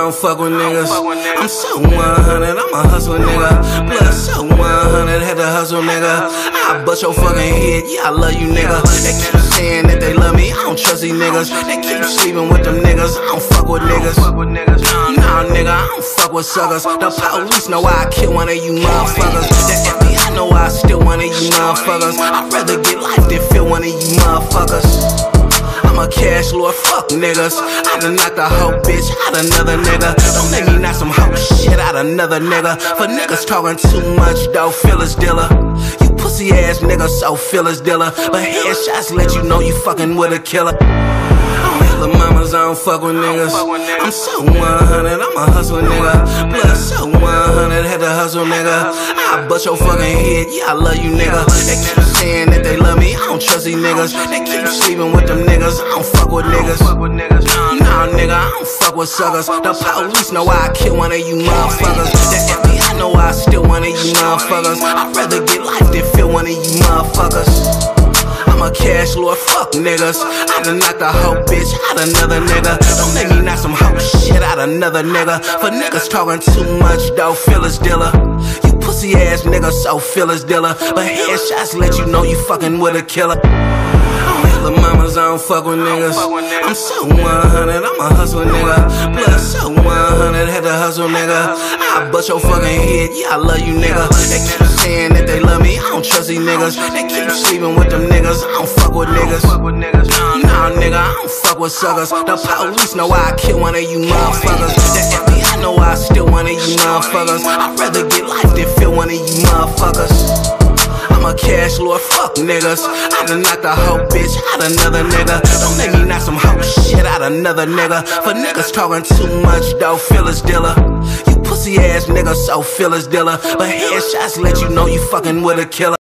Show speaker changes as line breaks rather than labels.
don't fuck with niggas. I'm so 100, I'm a hustler nigga. Blood so 100, had to hustle nigga. I bust your fucking head, yeah I love you nigga. They keep saying that they love me, I don't trust these niggas. They keep sleeping with them niggas, I don't fuck with niggas. Nah nigga, I don't fuck with suckers. The police know I kill one of you motherfuckers. The FBI know I steal one of you motherfuckers. I'd rather get life than feel one of you motherfuckers. I'm a cash lord, fuck niggas. I done knocked a hoe bitch out another nigga. Don't make me knock some hoe shit out another nigga. For niggas talking too much though, Phyllis dealer. You pussy ass nigga, so Phyllis dealer. But headshots let you know you fucking with a killer. Little mamas, I don't fuck with niggas. I'm so 100, I'm a hustler nigga. Blood so 100, had to hustle nigga. I bust your fucking head, yeah I love you nigga. They keep saying that they love me, I don't trust these niggas. They keep sleeping with them niggas, I don't fuck with niggas. Nah nigga, I don't fuck with suckers. The police know I kill one of you motherfuckers. The FBI know I steal one of you motherfuckers. I'd rather get life than feel one of you motherfuckers. I'm a cash lord, fuck niggas. I done knocked a hoe bitch out another nigga. Don't make me knock some hoe shit out another nigga. For niggas talking too much though, Phyllis dealer. You pussy ass nigga, so Phyllis dealer. But headshots let you know you fucking with a killer. Little mamas, I don't fuck with niggas. I'm so 100, I'm a hustler nigga. Blood so 100, had to hustle nigga. I bust your fucking head, yeah I love you nigga. They keep saying that they love me, I don't trust these niggas. They keep sleeping with them niggas, I don't fuck with niggas. Nah nigga, I don't fuck with suckers. The police know I kill one of you motherfuckers. The FBI know I steal one of you motherfuckers. I'd rather get life than feel one of you motherfuckers. I'm a cash lord, fuck niggas. I done knocked a hoe bitch out another nigga. Don't make me knock some hoe shit out another nigga. For niggas talking too much though, Phyllis dealer. You pussy ass nigga, so Phyllis dealer. But headshots let you know you fucking with a killer.